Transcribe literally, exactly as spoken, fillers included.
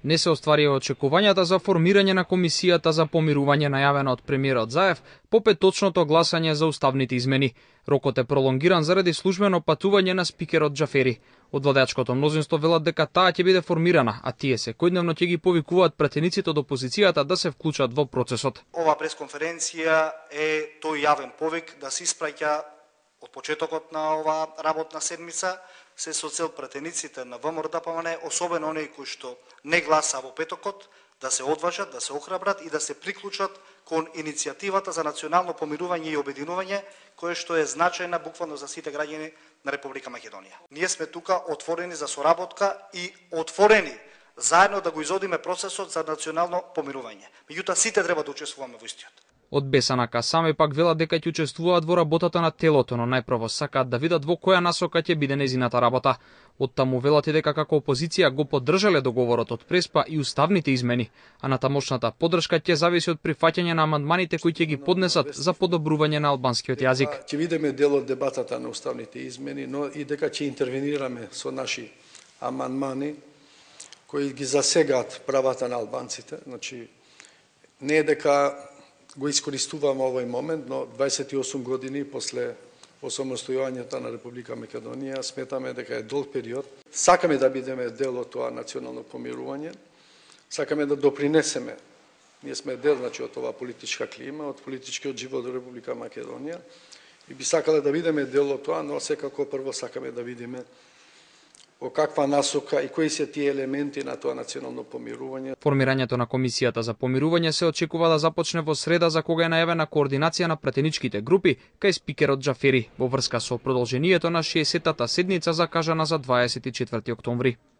Не се остварија очекувањата за формирање на комисијата за помирување најавена од премиерот Заев по петочното гласање за уставните измени. Рокот е пролонгиран заради службено патување на спикерот Џафери. Од владеачкото мнозинство велат дека таа ќе биде формирана, а тие секојдневно ќе ги повикуваат пратениците од опозицијата да се вклучат во процесот. Ова пресконференција е тој јавен повик да се испраќа од почетокот на оваа работна седмица, се со цел пратениците на ВМРО-ДПМН, особено оние кои што не гласа во петокот, да се одважат, да се охрабрат и да се приклучат кон иницијативата за национално помирување и обединување, кое што е значајна буквално за сите граѓани на Република Македонија. Ние сме тука отворени за соработка и отворени заедно да го изодиме процесот за национално помирување. Меѓутоа сите треба да учествуваме во истиот. Од Бесанака сами пак велат дека ќе учествуваат во работата на телото, но најпрво сакаат да видат во која насока ќе биде незината работа. Од таму велат и дека како опозиција го поддржале договорот од Преспа и уставните измени, а натамошната поддршка ќе зависи од прифаќање на амандманите кои ќе ги поднесат за подобрување на албанскиот јазик. Ќе видиме дел од дебатата на уставните измени, но и дека ќе интервенираме со наши амандмани кои ги засегаат правата на албанците. Значи не е дека го искористуваме овој момент, но дваесет и осум години после осамостојувањето на Република Македонија сметаме дека е долг период. Сакаме да бидеме дел од тоа национално помирување, сакаме да допринесеме. Ние сме дел, значи, од оваа политичка клима, од политичкиот живот во Република Македонија и би сакале да бидеме дел од тоа, но секако прво сакаме да видиме во каква насока и кои се тие елементи на тоа национално помирување. Формирањето на комисијата за помирување се очекува да започне во среда, за кога е најавена координација на пратеничките групи кај спикерот Џафери во врска со продолжението на шеесеттата седница закажана за дваесет и четврти октомври.